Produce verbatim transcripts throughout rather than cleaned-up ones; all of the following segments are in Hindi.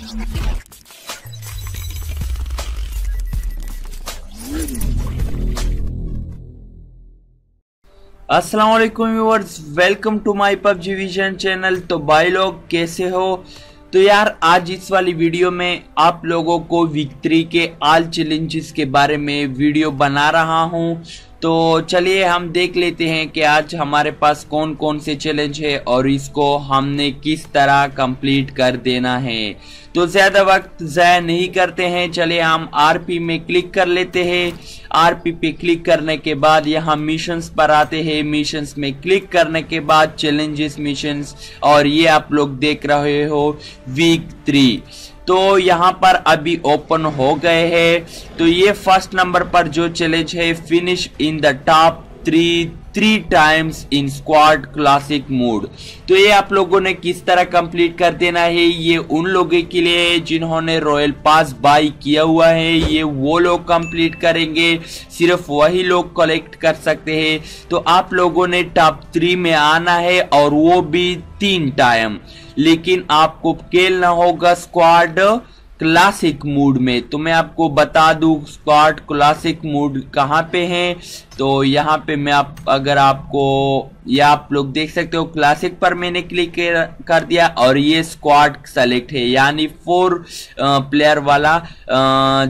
अस्सलाम वालेकुम viewers, welcome to my PUBG vision channel. तो भाई लोग कैसे हो? तो यार आज इस वाली वीडियो में आप लोगों को वीक थ्री के ऑल चैलेंजेस के बारे में वीडियो बना रहा हूं। तो चलिए हम देख लेते हैं कि आज हमारे पास कौन कौन से चैलेंज है और इसको हमने किस तरह कंप्लीट कर देना है। तो ज्यादा वक्त ज़ाया नहीं करते हैं, चलिए हम आरपी में क्लिक कर लेते हैं। आरपी पे क्लिक करने के बाद यहाँ मिशंस पर आते हैं। मिशंस में क्लिक करने के बाद चैलेंजेस मिशंस, और ये आप लोग देख रहे हो वीक थ्री। तो यहाँ पर अभी ओपन हो गए हैं। तो ये फर्स्ट नंबर पर जो चैलेंज है, finish in the top three three times in squad classic mode. तो ये आप लोगों ने किस तरह कंप्लीट कर देना है, ये उन लोगों के लिए है जिन्होंने रॉयल पास बाई किया हुआ है। ये वो लोग कंप्लीट करेंगे, सिर्फ वही लोग कलेक्ट कर सकते हैं। तो आप लोगों ने टॉप थ्री में आना है और वो भी तीन टाइम, लेकिन आपको खेलना होगा स्क्वाड क्लासिक मोड में। तो मैं आपको बता दूं स्क्वाड क्लासिक मोड कहाँ पे है। तो यहाँ पे मैं आप अगर आपको, या आप लोग देख सकते हो क्लासिक पर मैंने क्लिक कर दिया और ये स्क्वाड सेलेक्ट है, यानी फोर प्लेयर वाला आ,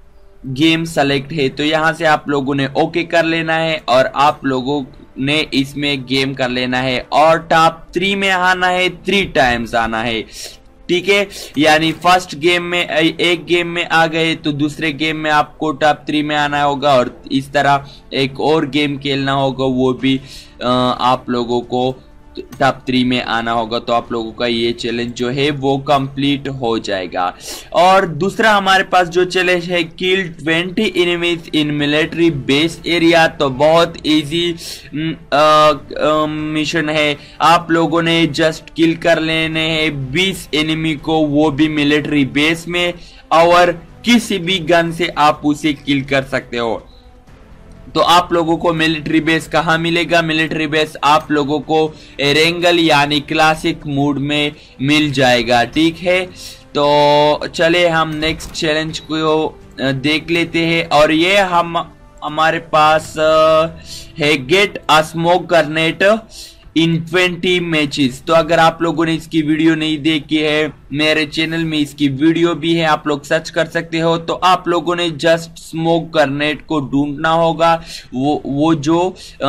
गेम सेलेक्ट है। तो यहाँ से आप लोगों ने ओके कर लेना है और आप लोगों ने इसमें गेम कर लेना है और टॉप थ्री में आना है, थ्री टाइम्स आना है, ठीक है। यानी फर्स्ट गेम में एक गेम में आ गए तो दूसरे गेम में आपको टॉप थ्री में आना होगा, और इस तरह एक और गेम खेलना होगा, वो भी आ, आप लोगों को टॉप थ्री में आना होगा। तो आप लोगों का ये चैलेंज जो है वो कंप्लीट हो जाएगा। और दूसरा हमारे पास जो चैलेंज है, kill twenty enemies in military base area. तो बहुत इजी मिशन है, आप लोगों ने जस्ट किल कर लेने हैं बीस एनिमी को, वो भी मिलिट्री बेस में, और किसी भी गन से आप उसे किल कर सकते हो। तो आप लोगों को मिलिट्री बेस कहाँ मिलेगा? मिलिट्री बेस आप लोगों को एरेंगल यानी क्लासिक मोड में मिल जाएगा, ठीक है। तो चले हम नेक्स्ट चैलेंज को देख लेते हैं। और ये हम हमारे पास है, get a smoke grenade in twenty matches. तो अगर आप लोगों ने इसकी वीडियो नहीं देखी है, मेरे चैनल में इसकी वीडियो भी है, आप लोग सर्च कर सकते हो। तो आप लोगों ने जस्ट स्मोक ग्रेनेड को ढूंढना होगा, वो वो जो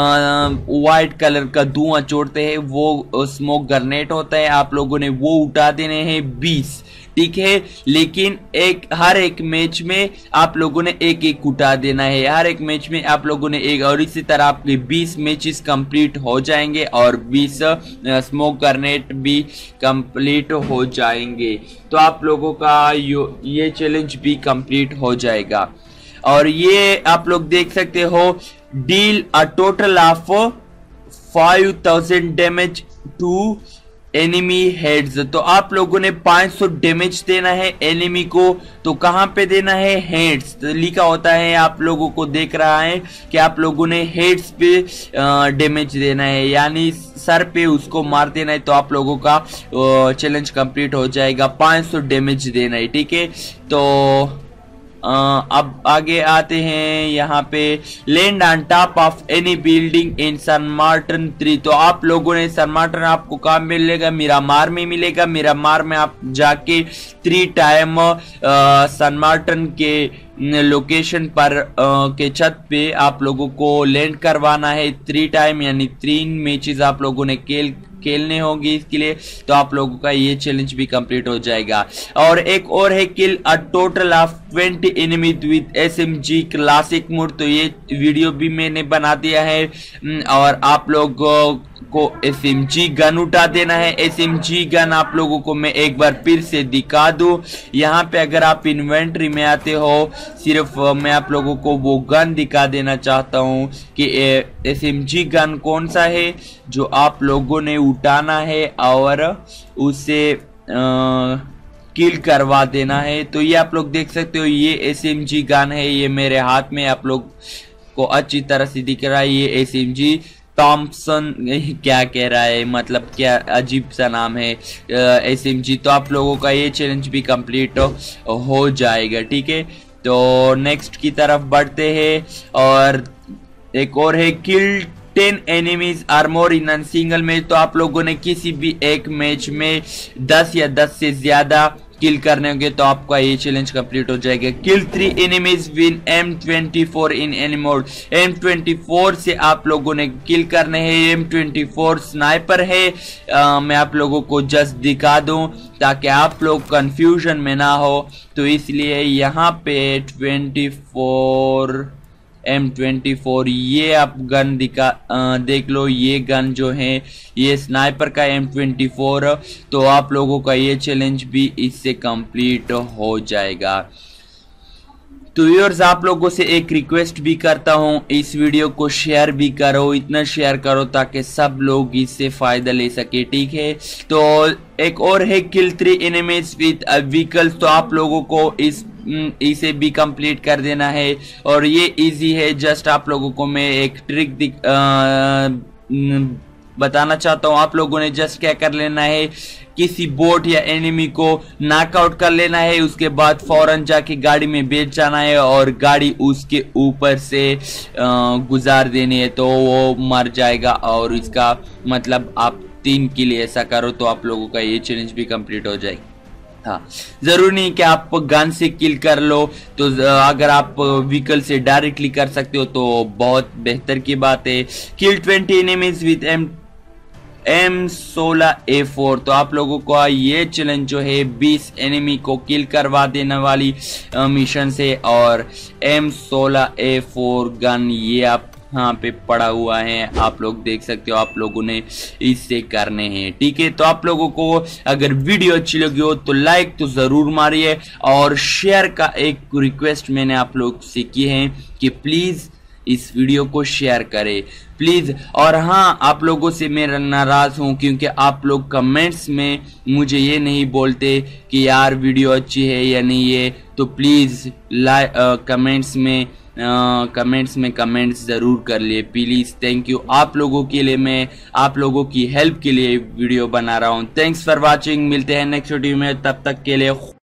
व्हाइट कलर का धुआं छोड़ते हैं वो स्मोक ग्रेनेड होता है। आप लोगों ने वो उठा देने हैं बीस, ठीक है। लेकिन एक हर एक मैच में आप लोगों ने एक एक उठा देना है, हर एक मैच में आप लोगों ने एक, और इसी तरह आपके बीस मैचेस कंप्लीट हो जाएंगे और बीस स्मोक ग्रेनेड भी कंप्लीट हो जाएंगे। तो आप लोगों का ये चैलेंज भी कंप्लीट हो जाएगा। और ये आप लोग देख सकते हो, deal a total of five thousand damage to enemy heads. तो आप लोगों ने पाँच सौ डैमेज देना है एनिमी को। तो कहां पे देना है? हेड्स तो लिखा होता है, आप लोगों को देख रहा है कि आप लोगों ने हेड्स पे डैमेज देना है, यानी सर पे उसको मार देना है। तो आप लोगों का चैलेंज कंप्लीट हो जाएगा, पाँच सौ डैमेज देना है, ठीक है। तो आ, अब आगे आते हैं, यहाँ पे land on top of any building in San Martin three. तो आप लोगों ने सन मार्टिन आपको कहाँ मिलेगा? मिरामार में मिलेगा। मिरामार में आप जाके थ्री टाइम सन मार्टिन के लोकेशन पर आ, के छत पे आप लोगों को लैंड करवाना है थ्री टाइम, यानी तीन मैचेस आप लोगों ने खेल खेलने होंगे इसके लिए। तो आप लोगों का ये चैलेंज भी कंप्लीट हो जाएगा। और एक और है, kill a total of twenty enemy with SMG classic mode. तो ये वीडियो भी मैंने बना दिया है, और आप लोग को एसएमजी गन उठा देना है। एसएमजी गन आप लोगों को मैं एक बार फिर से दिखा दूं, यहाँ पे अगर आप इन्वेंट्री में आते हो, सिर्फ मैं आप लोगों को वो गन दिखा देना चाहता हूँ कि एसएमजी गन कौन सा है जो आप लोगों ने उठाना है और उसे किल करवा देना है। तो ये आप लोग देख सकते हो, ये एसएमजी गन है, ये मेरे हाथ में आप लोग को अच्छी तरह से दिख रहा है। ये एसएमजी टॉम्पसन क्या कह रहा है, मतलब क्या अजीब सा नाम है, एस एम जी। तो आप लोगों का ये चैलेंज भी कंप्लीट हो जाएगा, ठीक है। तो नेक्स्ट की तरफ बढ़ते हैं और एक और है kill ten enemies or more in single match. तो आप लोगों ने किसी भी एक मैच में दस या दस से ज्यादा किल करने होंगे तो आपका ये चैलेंज कंप्लीट हो जाएगा। Kill three enemies win M twenty four in any mode. M twenty four से आप लोगों ने किल करने हैं। एम ट्वेंटी फोर स्नाइपर है। आ, मैं आप लोगों को जस्ट दिखा दूं ताकि आप लोग कंफ्यूजन में ना हो, तो इसलिए यहाँ पे twenty four M twenty four ये आप गन दिखा आ, देख लो। ये गन जो है ये स्नाइपर का एम ट्वेंटी फोर। तो आप लोगों का ये चैलेंज भी इससे कंप्लीट हो जाएगा। तो व्यूअर्स, आप लोगों से एक रिक्वेस्ट भी करता हूं, इस वीडियो को शेयर भी करो, इतना शेयर करो ताकि सब लोग इससे फायदा ले सके, ठीक है। तो एक और है kill three enemies with vehicles. तो आप लोगों को इस इसे भी कंप्लीट कर देना है और ये इजी है। जस्ट आप लोगों को मैं एक ट्रिक दिख आ, बताना चाहता हूँ। आप लोगों ने जस्ट क्या कर लेना है, किसी बोट या एनिमी को नॉकआउट कर लेना है, उसके बाद फौरन जाके गाड़ी में बैठ जाना है और गाड़ी उसके ऊपर से गुजार देनी है, तो वो मर जाएगा। और इसका मतलब आप तीन के लिए ऐसा करो तो आप लोगों का ये चैलेंज भी कंप्लीट हो जाएगा। हाँ, जरूरी नहीं कि आप गन से किल कर लो, तो अगर आप व्हीकल से डायरेक्टली कर सकते हो तो बहुत बेहतर की बात है। Kill twenty enemies with M M सोलह ए फोर। तो आप लोगों को ये चैलेंज जो है बीस एनिमी को किल करवा देने वाली मिशन से, और एम सोलह ए फोर गन ये आप यहाँ पे पड़ा हुआ है, आप लोग देख सकते हो। आप लोगों ने इससे करने हैं, ठीक है। तो आप लोगों को अगर वीडियो अच्छी लगी हो तो लाइक तो जरूर मारिए, और शेयर का एक रिक्वेस्ट मैंने आप लोग से की है कि प्लीज इस वीडियो को शेयर करें प्लीज। और हाँ, आप लोगों से मैं नाराज हूँ क्योंकि आप लोग कमेंट्स में मुझे ये नहीं बोलते कि यार वीडियो अच्छी है या नहीं है। तो प्लीज कमेंट्स में कमेंट्स में कमेंट्स जरूर कर लिए प्लीज। Thank you. आप लोगों के लिए मैं आप लोगों की हेल्प के लिए वीडियो बना रहा हूँ। Thanks for watching. मिलते हैं नेक्स्ट वीडियो में, तब तक के लिए